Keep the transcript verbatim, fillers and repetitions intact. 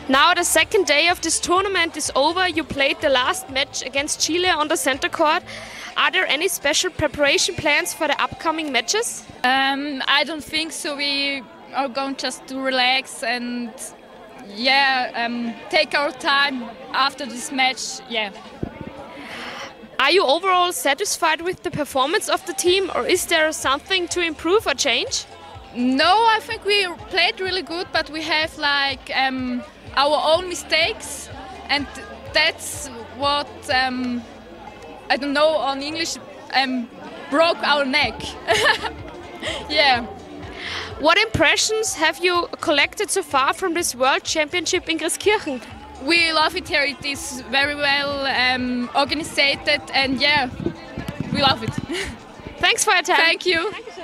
Now the second day of this tournament is over. You played the last match against Chile on the center court. Are there any special preparation plans for the upcoming matches? Um, I don't think so. We are going just to relax and yeah, um, take our time after this match. Yeah. Are you overall satisfied with the performance of the team, or is there something to improve or change? No, I think we played really good, but we have like um, our own mistakes, and that's what um, I don't know on English um, broke our neck. Yeah. What impressions have you collected so far from this World Championship in Grieskirchen? We love it here. It is very well um, organized, and yeah, we love it. Thanks for your time. Thank you.